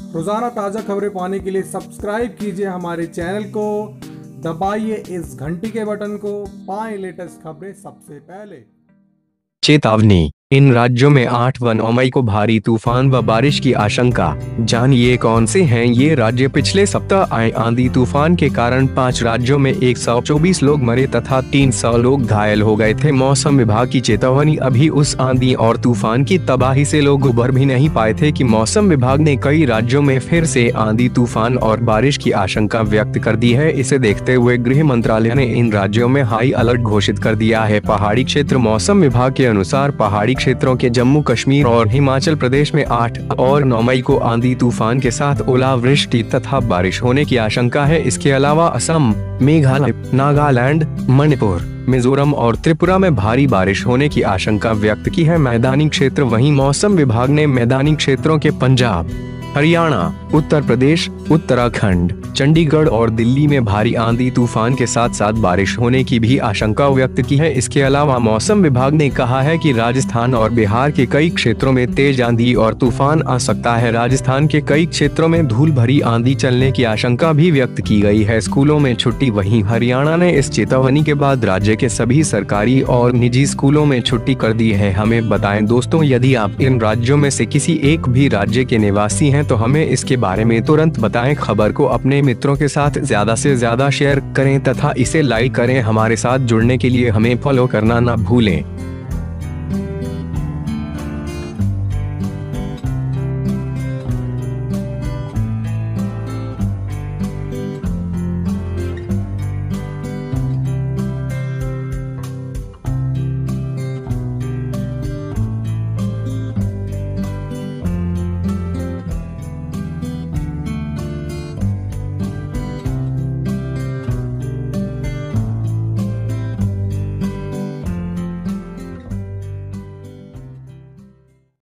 रोजाना ताज़ा खबरें पाने के लिए सब्सक्राइब कीजिए हमारे चैनल को, दबाइए इस घंटी के बटन को, पाएं लेटेस्ट खबरें सबसे पहले। चेतावनी, इन राज्यों में 8 व 9 मई को भारी तूफान व बारिश की आशंका। जानिए कौन से हैं ये राज्य। पिछले सप्ताह आए आंधी तूफान के कारण 5 राज्यों में 124 लोग मरे तथा 300 लोग घायल हो गए थे। मौसम विभाग की चेतावनी। अभी उस आंधी और तूफान की तबाही से लोग उबर भी नहीं पाए थे कि मौसम विभाग ने कई राज्यों में फिर से आंधी तूफान और बारिश की आशंका व्यक्त कर दी है। इसे देखते हुए गृह मंत्रालय ने इन राज्यों में हाई अलर्ट घोषित कर दिया है। पहाड़ी क्षेत्र। मौसम विभाग के अनुसार पहाड़ी क्षेत्रों के जम्मू कश्मीर और हिमाचल प्रदेश में 8 और 9 मई को आंधी तूफान के साथ ओलावृष्टि तथा बारिश होने की आशंका है। इसके अलावा असम, मेघालय, नागालैंड, मणिपुर, मिजोरम और त्रिपुरा में भारी बारिश होने की आशंका व्यक्त की है। मैदानी क्षेत्र। वहीं मौसम विभाग ने मैदानी क्षेत्रों के पंजाब, हरियाणा, उत्तर प्रदेश, उत्तराखंड, चंडीगढ़ और दिल्ली में भारी आंधी तूफान के साथ साथ बारिश होने की भी आशंका व्यक्त की है। इसके अलावा मौसम विभाग ने कहा है कि राजस्थान और बिहार के कई क्षेत्रों में तेज आंधी और तूफान आ सकता है। राजस्थान के कई क्षेत्रों में धूल भरी आंधी चलने की आशंका भी व्यक्त की गई है। स्कूलों में छुट्टी। वहीं हरियाणा ने इस चेतावनी के बाद राज्य के सभी सरकारी और निजी स्कूलों में छुट्टी कर दी है। हमें बताएं दोस्तों, यदि आप इन राज्यों में से किसी एक भी राज्य के निवासी हैं तो हमें इसके बारे में तुरंत बताएं। खबर को अपने मित्रों के साथ ज्यादा से ज्यादा शेयर करें तथा इसे लाइक करें। हमारे साथ जुड़ने के लिए हमें फॉलो करना न भूलें।